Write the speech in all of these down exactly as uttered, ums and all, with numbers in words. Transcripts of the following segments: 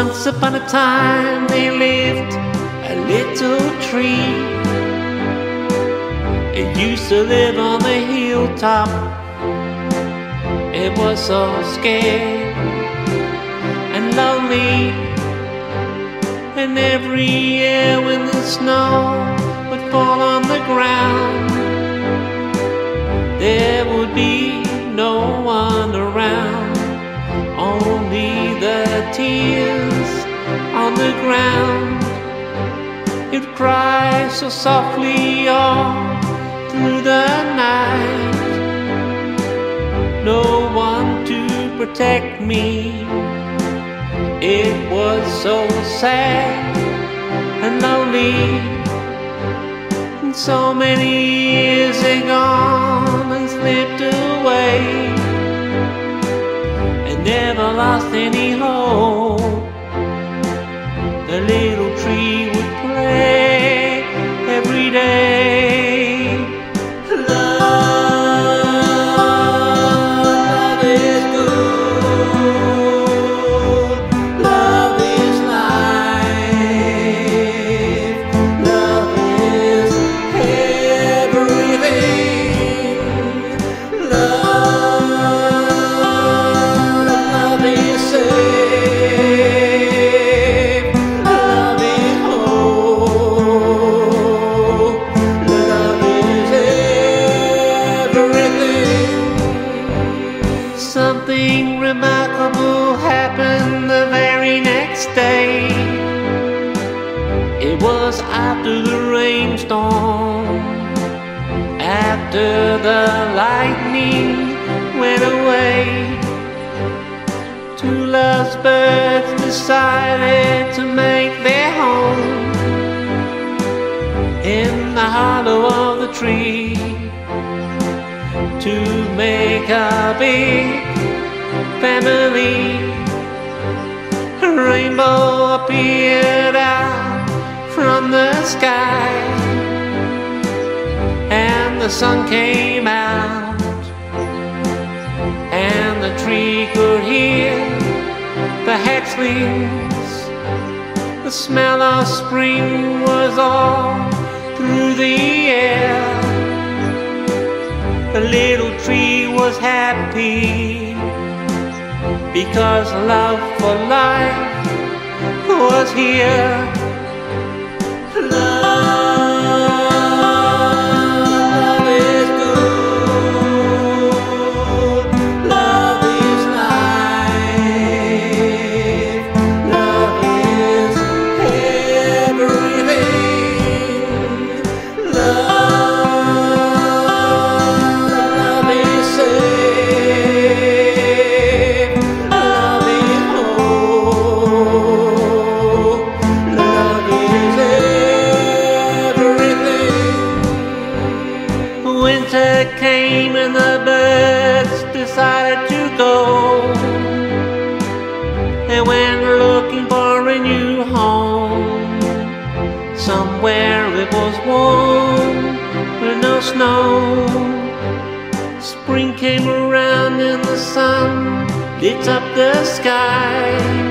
Once upon a time there lived a little tree. It used to live on the hilltop. It was so scared and lonely, and every year when the snow would fall on the ground, there would be no one around, only the tears on the ground. It would cry so softly all through the night, no one to protect me. It was so sad and lonely, and so many years had gone and slipped away, and never lost any hope. The little tree would play every day. Something remarkable happened the very next day. It was after the rainstorm, after the lightning went away. Two lovebirds decided to make their home in the hollow of the tree, to make a big family. A rainbow appeared out from the sky, and the sun came out, and the tree could hear the hatchlings. The smell of spring was all through the air. The little tree was happy because love for life was here. Love is good. Love is life. Love is everything. Love. Winter came and the birds decided to go. They went looking for a new home, somewhere it was warm with no snow. Spring came around and the sun lit up the sky.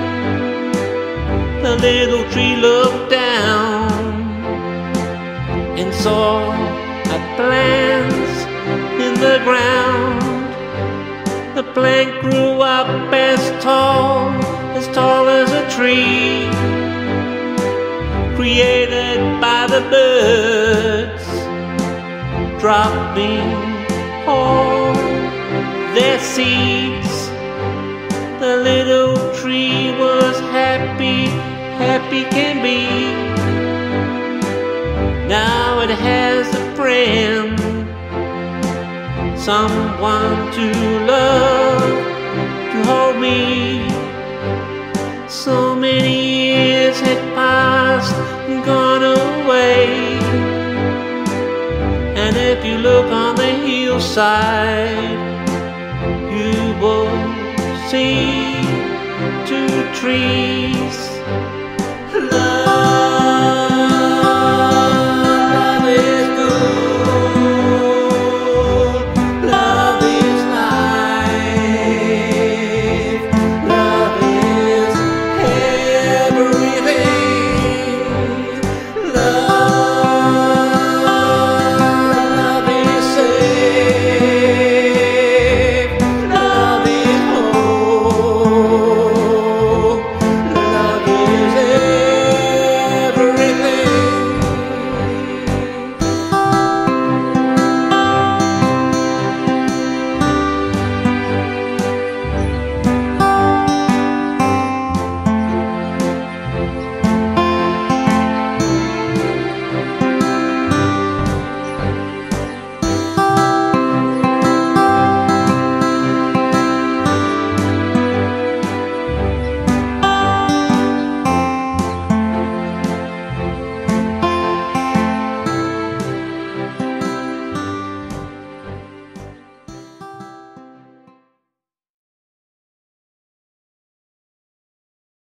The little tree looked down and saw a plant in the ground. The plant grew up as tall, as tall as a tree, created by the birds, dropping all their seeds. The little tree was happy, happy can be. Now it has a friend, someone to love, to hold me. So many years had passed and gone away, and if you look on the hillside, you will see two trees